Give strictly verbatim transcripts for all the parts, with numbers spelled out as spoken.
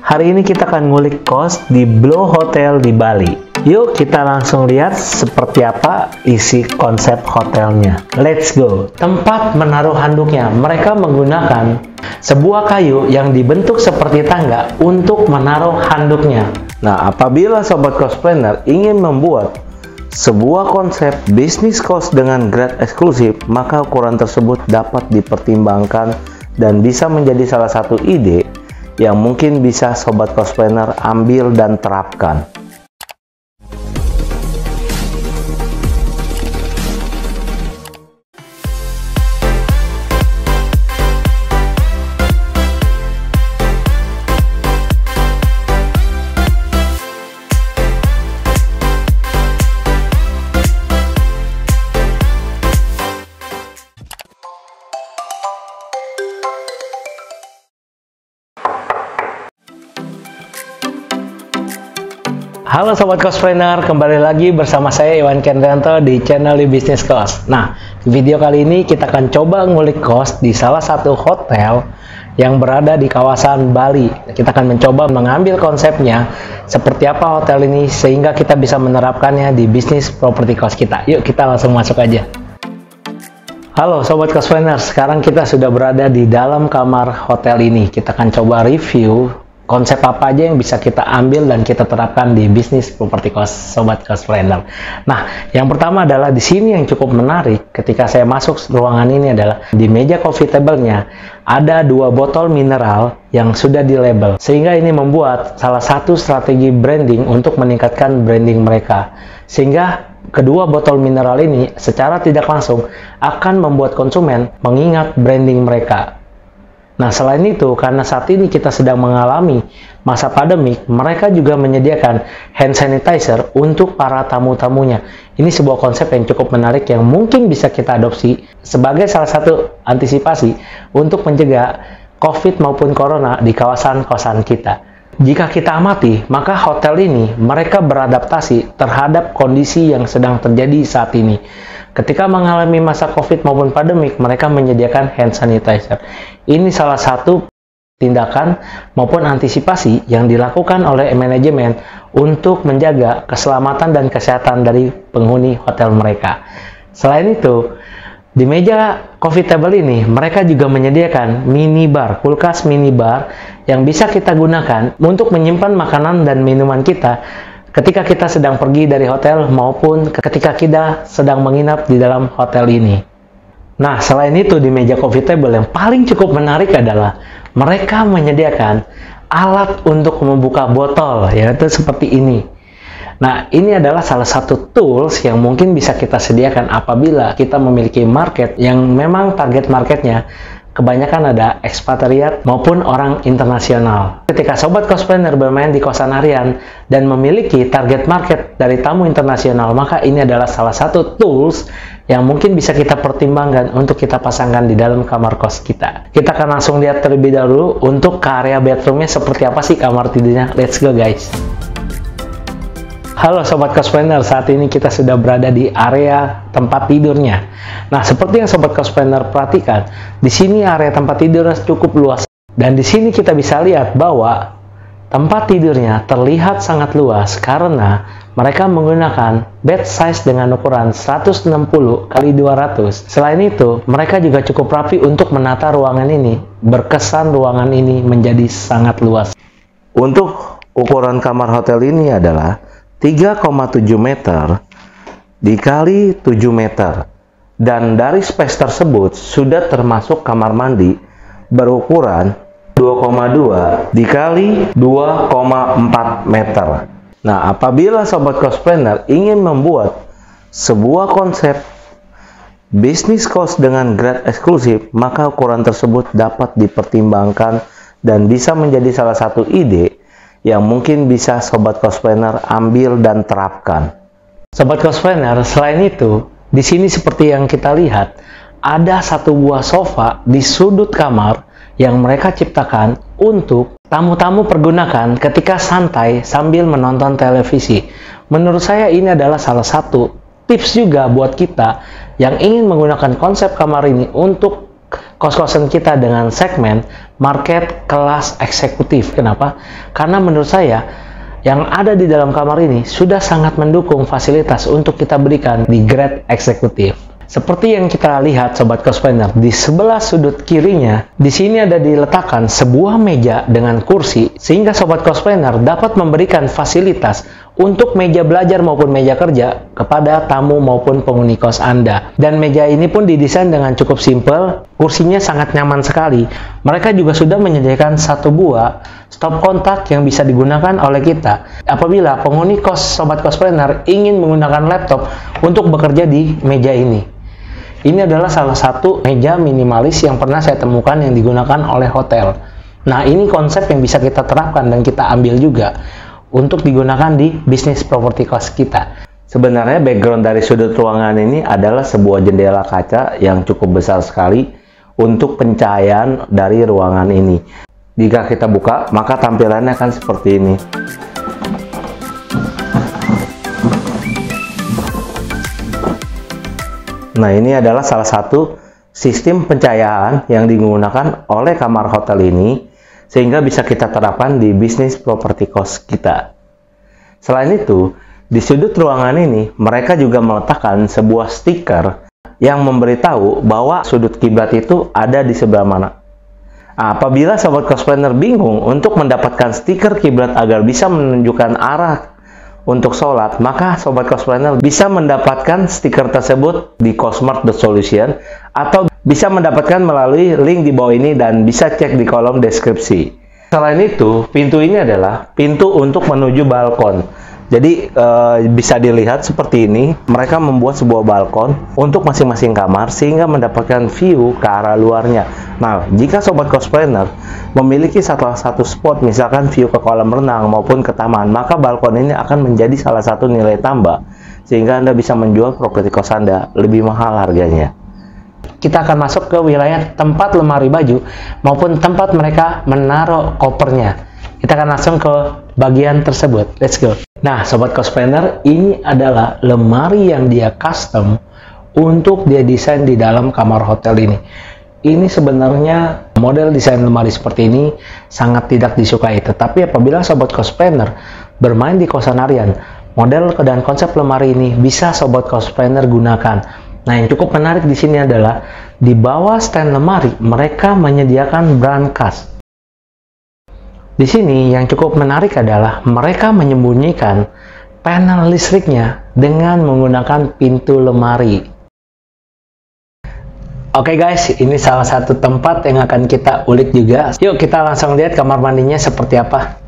Hari ini kita akan ngulik kos di Blow Hotel di Bali. Yuk kita langsung lihat seperti apa isi konsep hotelnya. Let's go. Tempat menaruh handuknya, mereka menggunakan sebuah kayu yang dibentuk seperti tangga untuk menaruh handuknya. Nah, apabila sobat cosplanner ingin membuat sebuah konsep bisnis kos dengan grade eksklusif, maka ukuran tersebut dapat dipertimbangkan dan bisa menjadi salah satu ide yang mungkin bisa sobat cosplanner ambil dan terapkan. Halo Sobat Cosplanner, kembali lagi bersama saya Iwan Kendrianto di channel Business Kos. Nah, di video kali ini kita akan coba ngulik kos di salah satu hotel yang berada di kawasan Bali. Kita akan mencoba mengambil konsepnya seperti apa hotel ini sehingga kita bisa menerapkannya di bisnis properti kos kita. Yuk kita langsung masuk aja. Halo Sobat Cosplanner, sekarang kita sudah berada di dalam kamar hotel ini. Kita akan coba review konsep apa aja yang bisa kita ambil dan kita terapkan di bisnis properti kos Sobat Cosplanner. Nah, yang pertama adalah di sini yang cukup menarik ketika saya masuk ruangan ini adalah di meja coffee table-nya ada dua botol mineral yang sudah di label, sehingga ini membuat salah satu strategi branding untuk meningkatkan branding mereka, sehingga kedua botol mineral ini secara tidak langsung akan membuat konsumen mengingat branding mereka. Nah, selain itu, karena saat ini kita sedang mengalami masa pandemik, mereka juga menyediakan hand sanitizer untuk para tamu-tamunya. Ini sebuah konsep yang cukup menarik yang mungkin bisa kita adopsi sebagai salah satu antisipasi untuk mencegah COVID maupun Corona di kawasan kosan kita. Jika kita amati, maka hotel ini mereka beradaptasi terhadap kondisi yang sedang terjadi saat ini. Ketika mengalami masa COVID maupun pandemik, mereka menyediakan hand sanitizer. Ini salah satu tindakan maupun antisipasi yang dilakukan oleh manajemen untuk menjaga keselamatan dan kesehatan dari penghuni hotel mereka. Selain itu, di meja coffee table ini, mereka juga menyediakan minibar, kulkas minibar yang bisa kita gunakan untuk menyimpan makanan dan minuman kita ketika kita sedang pergi dari hotel maupun ketika kita sedang menginap di dalam hotel ini. Nah, selain itu di meja coffee table yang paling cukup menarik adalah mereka menyediakan alat untuk membuka botol, yaitu seperti ini. Nah, ini adalah salah satu tools yang mungkin bisa kita sediakan apabila kita memiliki market yang memang target marketnya kebanyakan ada ekspatriat maupun orang internasional. Ketika Sobat Cosplanner bermain di kosan harian dan memiliki target market dari tamu internasional, maka ini adalah salah satu tools yang mungkin bisa kita pertimbangkan untuk kita pasangkan di dalam kamar kos kita. Kita akan langsung lihat terlebih dahulu untuk ke area bedroomnya seperti apa sih kamar tidurnya. Let's go guys. Halo Sobat Cosplanner, saat ini kita sudah berada di area tempat tidurnya. Nah, seperti yang Sobat Cosplanner perhatikan, di sini area tempat tidurnya cukup luas. Dan di sini kita bisa lihat bahwa tempat tidurnya terlihat sangat luas karena mereka menggunakan bed size dengan ukuran seratus enam puluh kali dua ratus. Selain itu, mereka juga cukup rapi untuk menata ruangan ini. Berkesan ruangan ini menjadi sangat luas. Untuk ukuran kamar hotel ini adalah tiga koma tujuh meter dikali tujuh meter, dan dari space tersebut sudah termasuk kamar mandi berukuran dua koma dua dikali dua koma empat meter. Nah, apabila Sobat Cosplanner ingin membuat sebuah konsep bisnis kos dengan grade eksklusif, maka ukuran tersebut dapat dipertimbangkan dan bisa menjadi salah satu ide yang mungkin bisa Sobat Cosplanner ambil dan terapkan. Sobat Cosplanner, selain itu, di sini seperti yang kita lihat, ada satu buah sofa di sudut kamar yang mereka ciptakan untuk tamu-tamu pergunakan ketika santai sambil menonton televisi. Menurut saya ini adalah salah satu tips juga buat kita yang ingin menggunakan konsep kamar ini untuk kos-kosan kita dengan segmen market kelas eksekutif. Kenapa? Karena menurut saya yang ada di dalam kamar ini sudah sangat mendukung fasilitas untuk kita berikan di grade eksekutif. Seperti yang kita lihat Sobat Cost Planner, di sebelah sudut kirinya, di sini ada diletakkan sebuah meja dengan kursi, sehingga Sobat Cost Planner dapat memberikan fasilitas untuk meja belajar maupun meja kerja kepada tamu maupun penghuni kos Anda. Dan meja ini pun didesain dengan cukup simpel, kursinya sangat nyaman sekali. Mereka juga sudah menyediakan satu buah stop kontak yang bisa digunakan oleh kita apabila penghuni kos Sobat Cost Planner ingin menggunakan laptop untuk bekerja di meja ini. Ini adalah salah satu meja minimalis yang pernah saya temukan yang digunakan oleh hotel. Nah, ini konsep yang bisa kita terapkan dan kita ambil juga untuk digunakan di bisnis properti cost kita. Sebenarnya background dari sudut ruangan ini adalah sebuah jendela kaca yang cukup besar sekali untuk pencahayaan dari ruangan ini. Jika kita buka, maka tampilannya akan seperti ini. Nah, ini adalah salah satu sistem pencahayaan yang digunakan oleh kamar hotel ini, sehingga bisa kita terapkan di bisnis properti cost kita. Selain itu, di sudut ruangan ini, mereka juga meletakkan sebuah stiker yang memberitahu bahwa sudut kiblat itu ada di sebelah mana. Nah, apabila Sobat Cost Planner bingung untuk mendapatkan stiker kiblat agar bisa menunjukkan arah untuk sholat, maka Sobat Cost Planner bisa mendapatkan stiker tersebut di cosmart dot solution atau bisa mendapatkan melalui link di bawah ini dan bisa cek di kolom deskripsi. Selain itu, pintu ini adalah pintu untuk menuju balkon. Jadi e, bisa dilihat seperti ini, mereka membuat sebuah balkon untuk masing-masing kamar sehingga mendapatkan view ke arah luarnya. Nah, jika Sobat Cost Planner memiliki salah satu spot, misalkan view ke kolam renang maupun ke taman, maka balkon ini akan menjadi salah satu nilai tambah sehingga Anda bisa menjual properti kos Anda lebih mahal harganya. Kita akan masuk ke wilayah tempat lemari baju maupun tempat mereka menaruh kopernya. Kita akan langsung ke bagian tersebut. Let's go. Nah, Sobat Cost Planner, ini adalah lemari yang dia custom untuk dia desain di dalam kamar hotel ini. Ini sebenarnya model desain lemari seperti ini sangat tidak disukai. Tetapi apabila Sobat Cost Planner bermain di kosan harian, model dan konsep lemari ini bisa Sobat Cost Planner gunakan. Nah, yang cukup menarik di sini adalah di bawah stand lemari mereka menyediakan brankas. Di sini yang cukup menarik adalah mereka menyembunyikan panel listriknya dengan menggunakan pintu lemari. Oke guys, ini salah satu tempat yang akan kita ulik juga. Yuk kita langsung lihat kamar mandinya seperti apa.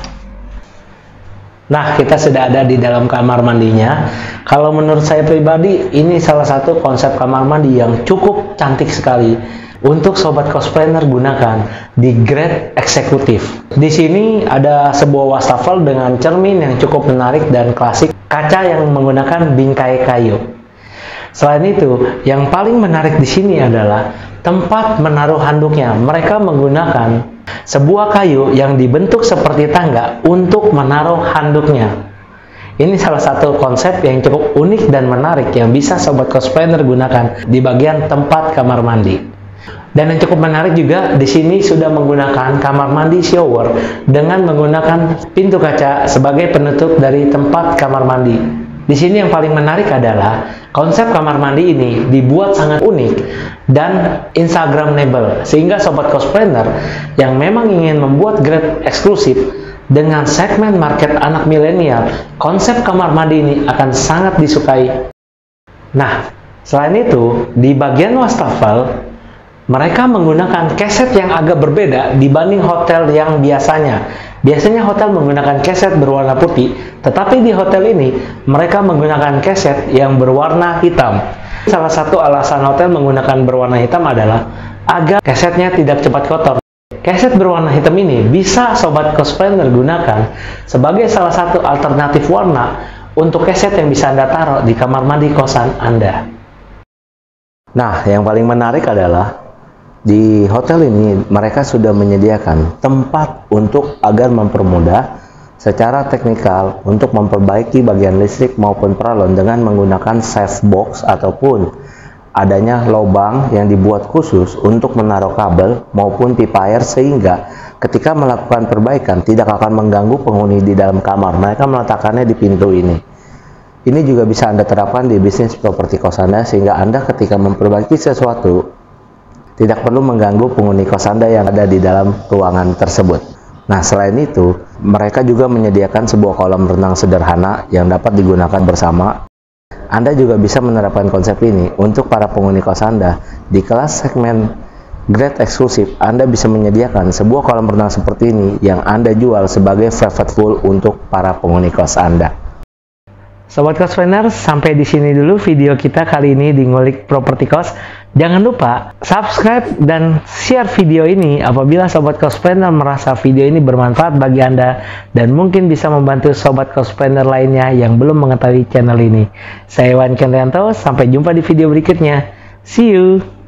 Nah, kita sudah ada di dalam kamar mandinya. Kalau menurut saya pribadi, ini salah satu konsep kamar mandi yang cukup cantik sekali untuk Sobat Cost Planner gunakan di grade eksekutif. Di sini ada sebuah wastafel dengan cermin yang cukup menarik dan klasik, kaca yang menggunakan bingkai kayu. Selain itu, yang paling menarik di sini adalah tempat menaruh handuknya. Mereka menggunakan sebuah kayu yang dibentuk seperti tangga untuk menaruh handuknya. Ini salah satu konsep yang cukup unik dan menarik yang bisa Sobat Cost Planner gunakan di bagian tempat kamar mandi. Dan yang cukup menarik juga, di sini sudah menggunakan kamar mandi shower dengan menggunakan pintu kaca sebagai penutup dari tempat kamar mandi. Di sini yang paling menarik adalah konsep kamar mandi ini dibuat sangat unik dan instagramable, sehingga Sobat Cost Planner yang memang ingin membuat grade eksklusif dengan segmen market anak milenial, konsep kamar mandi ini akan sangat disukai. Nah, selain itu, di bagian wastafel mereka menggunakan keset yang agak berbeda dibanding hotel yang biasanya. Biasanya hotel menggunakan keset berwarna putih, tetapi di hotel ini mereka menggunakan keset yang berwarna hitam. Salah satu alasan hotel menggunakan berwarna hitam adalah agar kesetnya tidak cepat kotor. Keset berwarna hitam ini bisa Sobat Cost Planner gunakan sebagai salah satu alternatif warna untuk keset yang bisa Anda taruh di kamar mandi kosan Anda. Nah, yang paling menarik adalah di hotel ini mereka sudah menyediakan tempat untuk agar mempermudah secara teknikal untuk memperbaiki bagian listrik maupun peralon dengan menggunakan safe box ataupun adanya lubang yang dibuat khusus untuk menaruh kabel maupun pipa air, sehingga ketika melakukan perbaikan tidak akan mengganggu penghuni di dalam kamar. Mereka meletakkannya di pintu ini. Ini juga bisa Anda terapkan di bisnis properti kos Anda, sehingga Anda ketika memperbaiki sesuatu tidak perlu mengganggu penghuni kos Anda yang ada di dalam ruangan tersebut. Nah, selain itu, mereka juga menyediakan sebuah kolam renang sederhana yang dapat digunakan bersama. Anda juga bisa menerapkan konsep ini untuk para penghuni kos Anda. Di kelas segmen grade eksklusif, Anda bisa menyediakan sebuah kolam renang seperti ini yang Anda jual sebagai private pool untuk para penghuni kos Anda. Sobat Cospreneur, sampai di sini dulu video kita kali ini di Ngulik Properti Kos. Jangan lupa subscribe dan share video ini apabila Sobat Cospreneur merasa video ini bermanfaat bagi Anda dan mungkin bisa membantu Sobat Cospreneur lainnya yang belum mengetahui channel ini. Saya Iwan Kendrianto, sampai jumpa di video berikutnya. See you!